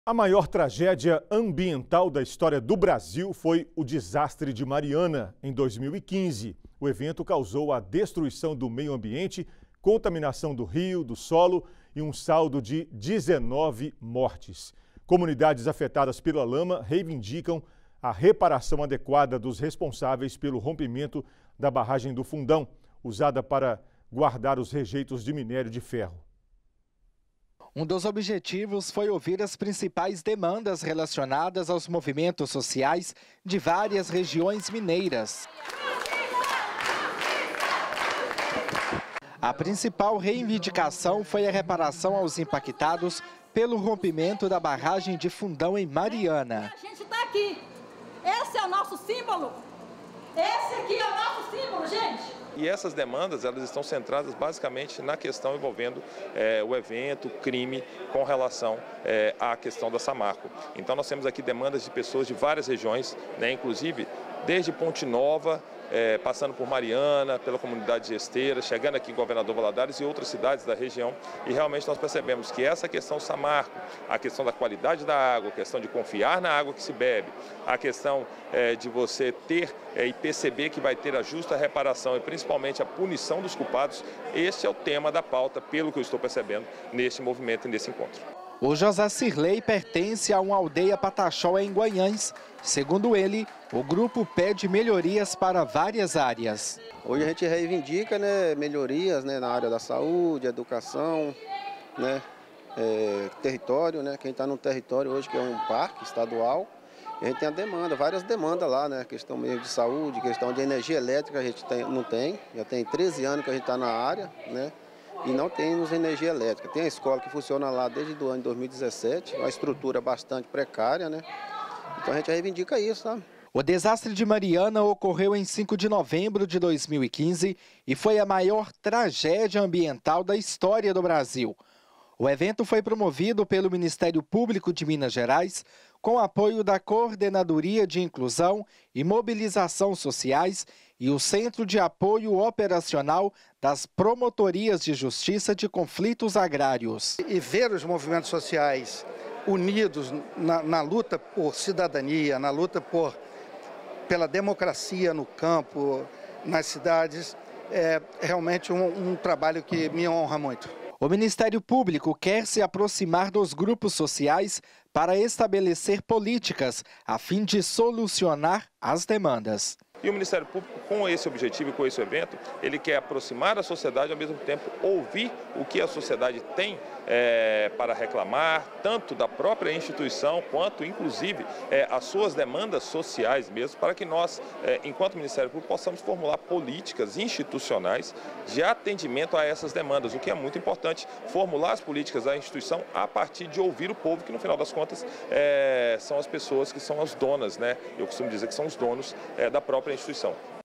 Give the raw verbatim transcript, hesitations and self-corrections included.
A maior tragédia ambiental da história do Brasil foi o desastre de Mariana, em dois mil e quinze. O evento causou a destruição do meio ambiente, contaminação do rio, do solo e um saldo de dezenove mortes. Comunidades afetadas pela lama reivindicam a reparação adequada dos responsáveis pelo rompimento da barragem do Fundão, usada para guardar os rejeitos de minério de ferro. Um dos objetivos foi ouvir as principais demandas relacionadas aos movimentos sociais de várias regiões mineiras. A principal reivindicação foi a reparação aos impactados pelo rompimento da barragem de Fundão em Mariana. A gente está aqui. Esse é o nosso símbolo. Esse aqui é o nosso símbolo, gente. E essas demandas, elas estão centradas basicamente na questão envolvendo é, o evento, o crime, com relação é, à questão da Samarco. Então nós temos aqui demandas de pessoas de várias regiões, né, inclusive desde Ponte Nova, é, passando por Mariana, pela comunidade de Esteira, chegando aqui em Governador Valadares e outras cidades da região. E realmente nós percebemos que essa questão Samarco, a questão da qualidade da água, a questão de confiar na água que se bebe, a questão é, de você ter é, e perceber que vai ter a justa reparação e principalmente a punição dos culpados, esse é o tema da pauta, pelo que eu estou percebendo, neste movimento e nesse encontro. O José Cirlei pertence a uma aldeia Pataxó em Guanhães. Segundo ele, o grupo pede melhorias para várias áreas. Hoje a gente reivindica, né, melhorias, né, na área da saúde, educação, né, é, território, né, quem está no território hoje que é um parque estadual, a gente tem a demanda, várias demandas lá, né, questão meio de saúde, questão de energia elétrica a gente tem, não tem, já tem treze anos que a gente está na área, né. E não temos energia elétrica. Tem a escola que funciona lá desde o ano de dois mil e dezessete, uma estrutura bastante precária, né? Então a gente reivindica isso, tá? O desastre de Mariana ocorreu em cinco de novembro de dois mil e quinze e foi a maior tragédia ambiental da história do Brasil. O evento foi promovido pelo Ministério Público de Minas Gerais, com apoio da Coordenadoria de Inclusão e Mobilização Sociais e o Centro de Apoio Operacional das Promotorias de Justiça de Conflitos Agrários. E ver os movimentos sociais unidos na, na luta por cidadania, na luta por, pela democracia no campo, nas cidades, é realmente um, um trabalho que me honra muito. O Ministério Público quer se aproximar dos grupos sociais para estabelecer políticas a fim de solucionar as demandas. E o Ministério Público, com esse objetivo e com esse evento, ele quer aproximar a sociedade, ao mesmo tempo ouvir o que a sociedade tem é, para reclamar, tanto da própria instituição, quanto, inclusive, é, as suas demandas sociais mesmo, para que nós, é, enquanto Ministério Público, possamos formular políticas institucionais de atendimento a essas demandas, o que é muito importante, formular as políticas da instituição a partir de ouvir o povo, que no final das contas é, são as pessoas que são as donas, né? Eu costumo dizer que são os donos é, da própria instituição.